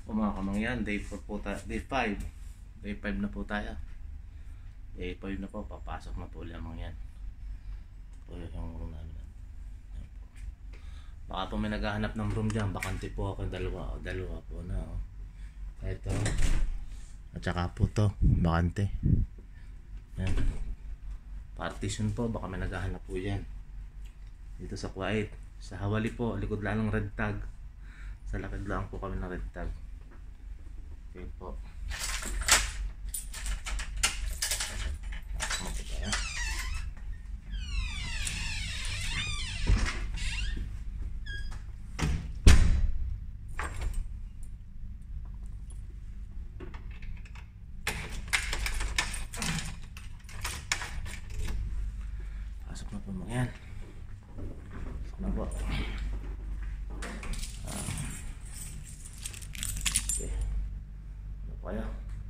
O mga kamangyan, day 4 po tayo, day 5. Day 5 na po tayo. Day 5 na po, papasok na po ulit ang mga yan. Ito yung room namin. Ayan po. Baka po may naghahanap ng room dyan, bakante po ako, dalawa po na. Oh. Ito. At saka po to, bakante. Ayan. Partition po, baka may naghahanap po yan. Dito sa Kuwait. Sa Hawali po, likod lang ng red tag. Sa lakad lang po kami ng red tag. Okay po. Pasok na po mga yan. Pasok na po. Okay. Ano po kaya?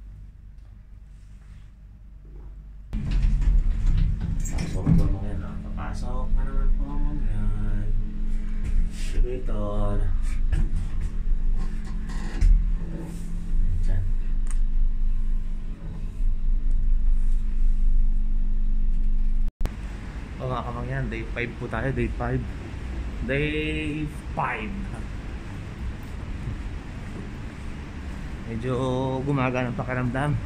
Pasok na po mga yan. Papasok na naman po mga yan. Elevator. Diyan. O mga kamangyan, day 5 po tayo, day 5. Day 5. Medyo gumagaan ang pakiramdam.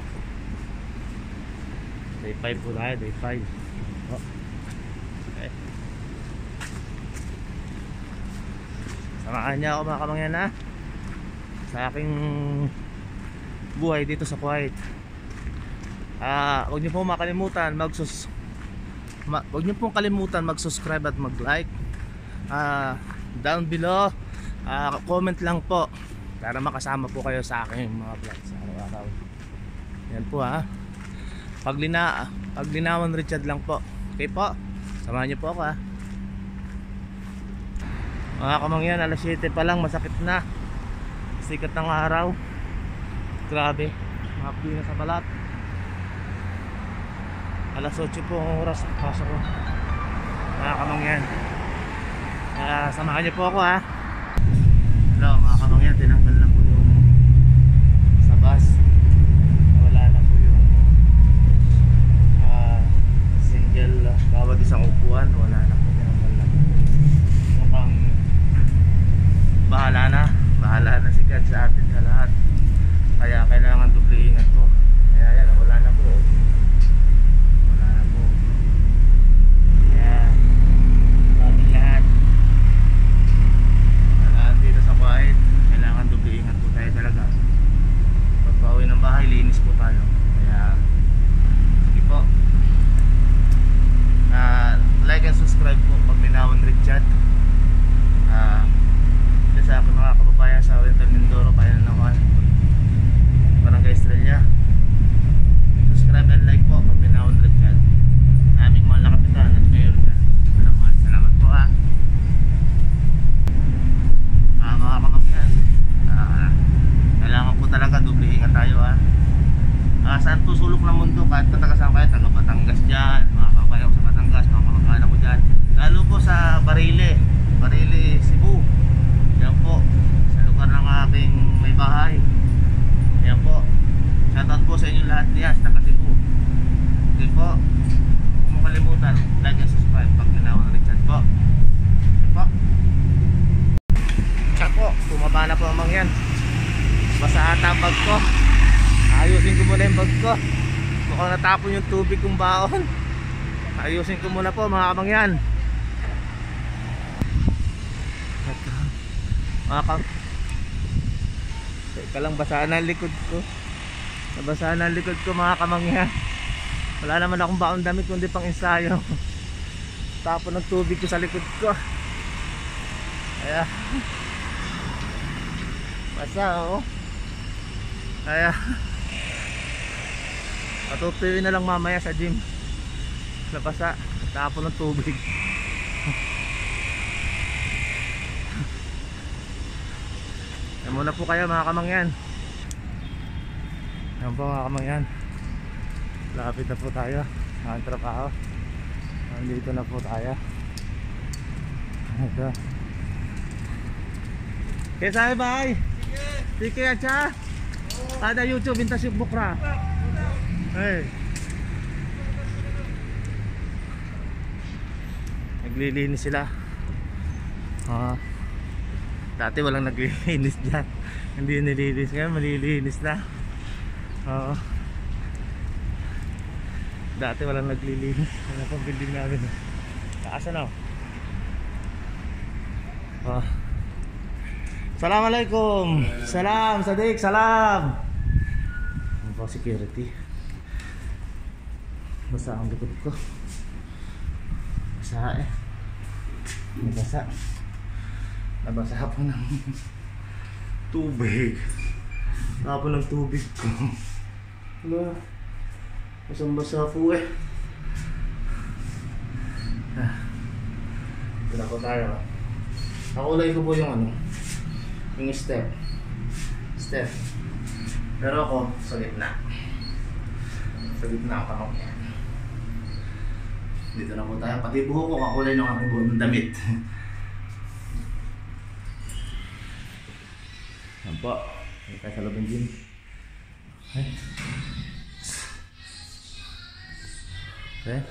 Day 5 po tayo, day 5. Oh. Okay. Samahan niya ako mga kamangyan ha, sa aking buhay dito sa Kuwait. Huwag niyo po makalimutan huwag niyo pong kalimutan mag-subscribe at mag-like. Down below, comment lang po para makasama po kayo sa aking mga vlogs araw-araw. Yan po ha. Paglinawan Richard lang po. Okay po, samahan niyo po ako ha. Mga kamangyan, alas 7 pa lang, masakit na. Sikat ng araw. Grabe, mahapdi na sa balat. Alas 8 po ang oras, pasok ko. Mga kamangyan, samahan niyo po ako ha. Hello mga kamangyan, tinanggal na po yung sa bus. Wala na po yung single bawat isang upuan. Wala na po, tinanggal na. Mukhang bahala na si God sa atin sa lahat. Kaya kailangan doble ingat po. Kaya yan, wala na po. Linis po tayo. Kaya sige po, like and subscribe po pag Linawan Richard. Sa aking mga kababayan sa Oriental Mindoro, Bayan ng Nawan, Barangay Estrella, subscribe and like po pag Linawan Richard, aming mahal na kapitan at mayor dyan. Salamat po ha. Mga kamangyan, kailangan po talaga doble ingat tayo ha. Saan po sulok ng mundo, kahit patagasan kayo, taga Batangas dyan, mga kababayan ko sa Batangas, mga kamag-anak ko dyan, lalo po sa Barile, Cebu. Yan po, sa lugar ng aking may bahay. Yan po, shoutout po sa inyo lahat diyan sa taga Cebu. Okay po, huwag mo kalimutan, like and subscribe pag Linawan Richard po. Okay po. Yan po, bumaba na po ang mga yan. Basa ata ang bag ko. Ayusin ko muna yung bag ko. Mukhang natapon yung tubig kong baon. Ayusin ko muna po mga kamangyan. Teka lang, basahan ang likod ko. Nabasahan ang likod ko mga kamangyan. Wala naman akong baon damit kundi pang ensayo. Tapon ng tubig ko sa likod ko. Kaya basa oh. Kaya patutuin na lang mamaya sa gym. Nabasa, tapon ng tubig. Yan muna po kayo mga kamangyan. Yan po mga kamangyan, lapit na po tayo ang trabaho. Nandito na po tayo. Ito. Okay, sabi bye. Sige. Tiki aja. Ada YouTube Vintage Bukra. Hey. Naglilinis sila. Dati walang naglilinis dyan. Hindi nililinis, ngayon malilinis na. Dati walang naglilinis. Wala pang building namin. Taas na. Assalamualaikum. Salam Sadik, salam. Ang security. Basa ang likod ko. Basa Nabasa. Nabasa po ng tubig. Tapo ng tubig ko. Wala. Basang-basa po Ito po tayo. Nakulay ko po yung yung step. Pero ako sa gitna. Sa gitna ako yan. Dito na po tayo. Pati buho ko kakulay ng aking buho ng damit. Yan po. Hindi tayo sa loob ng gym. Okay.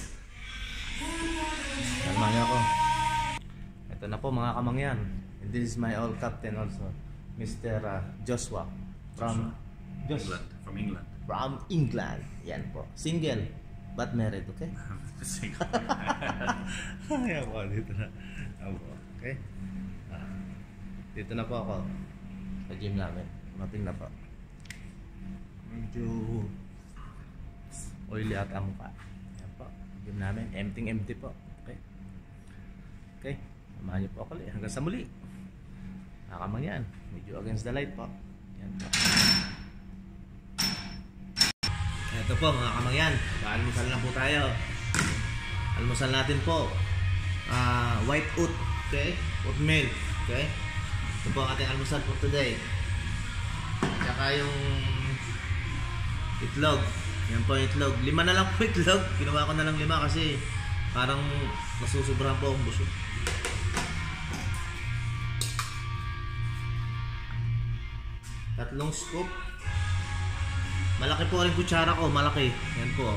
Kalma niyo ako. Ito na po mga kamangyan. And this is my old captain also. Mr. Joshua. From England. From England. Yan po. Single. But married, okay? Single. Ayan po. Dito na. Okay. Dito na po ako. Sa gym namin. Mating na po. Medyo oily at ang mukha. Yan po. Gym namin. Empty po. Okay. Okay. Samahan niyo po ako ulit. Hanggang sa muli. Nakamangyan. Medyo against the light po. Yan po. Ito po mga kamangyan. Almusal na po tayo. Almusal natin po. White oat. Okay. Oatmeal. Okay. Ito po ang ating almusal for today. Tsaka yung itlog. Yan po yung itlog. 5 na lang po itlog. Ginawa ko na lang 5 kasi parang nasusobrahan po ang busog. Tatlong scoop. Malaki po rin kutsara ko. Malaki. Yan po.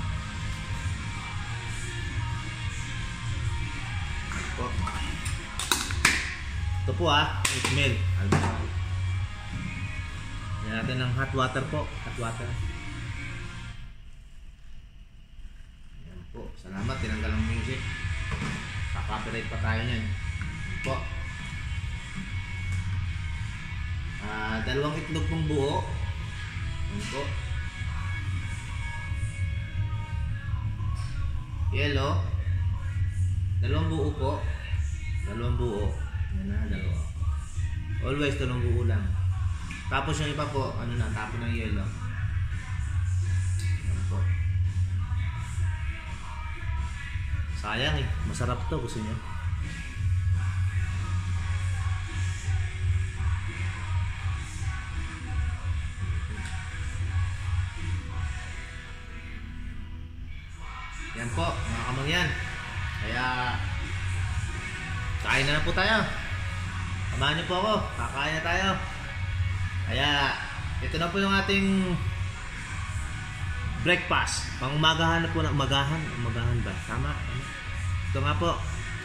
Ito po oatmeal. Yan natin ng hot water po. Hot water. Yan po. Salamat. Tinanggal ang music. Copyright pa tayo nyan. Yan po. 2 itlog pong buo. Yan po. Yellow. 2 buo po. 2 buo. Yan na, 2. Always 2 buo lang. Tapos yung iba po, tapon ng yellow. Yan po. Sayang masarap to, gusto nyo. Yan po, mga kamangyan. Kaya kain na po tayo. Samahan niyo po ako. Kakain na tayo. Kaya ito na po yung ating breakfast. Pang-umagahan na po. Umagahan ba? Tama? Ito nga po.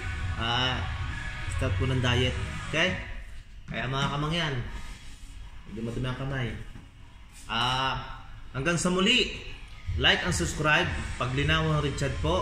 Start po ng diet. Okay? Kaya mga kamangyan, hindi madumi ang kamay. Hanggang sa muli. Like and subscribe. Paglinaw Richard po.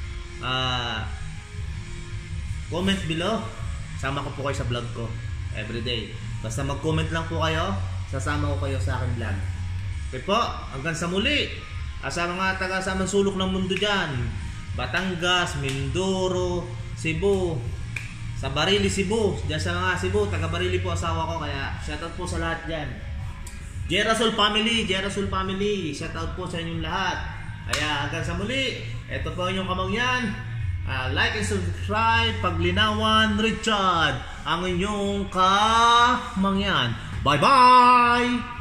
Comment below. Sama ko po kayo sa vlog ko everyday. Basta mag-comment lang po kayo, sasama ko kayo sa aking vlog. Okay po, hanggang sa muli. Sa mga taga sa sulok ng mundo dyan, Batangas, Mindoro, Cebu, sa Barili, Cebu, dyan sa mga Cebu, taga Barili po asawa ko. Kaya shoutout po sa lahat dyan. Jerasol family, shoutout po sa inyong lahat. Kaya hanggang sa muli, ito po inyong kamangyan. Like and subscribe, Paglinawan Richard, ang inyong kamangyan. Bye-bye!